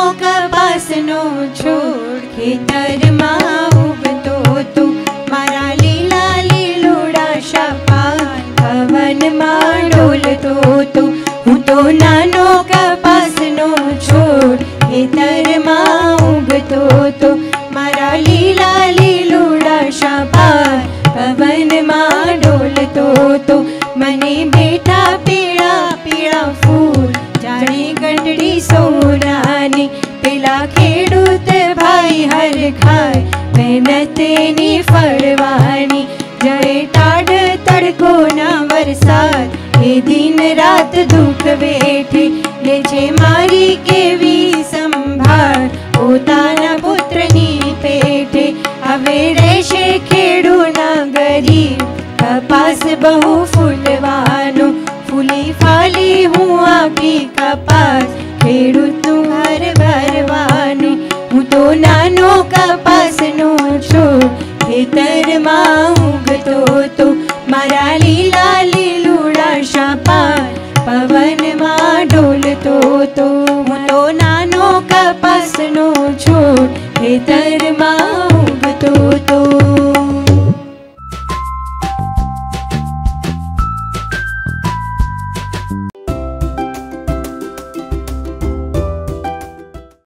કપાસનો છોડ ખેતરમાં ઉગતો તો મારા લીલા લીલોડા શાપાન પવનમાં ડોલતો તો હું તો નાનો કપાસનો છોડ ખેતરમાં ઉગતો તો મારા લીલા લીલોડા શાપાન પવનમાં ડોલતો તો મને બેઠા પીળા પીળા ફૂલ જાણે ગંઢડી સોનાની પેલા ખેડૂત ભાઈ હર ખાય મહેનતની ફળવાની જય ટાઢ તડકો ના વરસાદ એ દિન રાત દુઃખ વેઠે લે છે મારી કેવી સંભાળ પોતાના પુત્રની પેઠે હવે રહેશે ખેડૂના ગરીબ કપાસ બહુ ફૂલવાનો ફૂલી ફાલી હું આખી કપાસ ખેડૂતનું ઘર ભરવાનું હું તો નાનો કપાસનો છોડ ખેતરમાં ઉગતો તો મારા લીલા લીલુડા શાપાન પવનમાં ડોલતો તો હું તો નાનો કપાસનો છોડ ખેતરમાં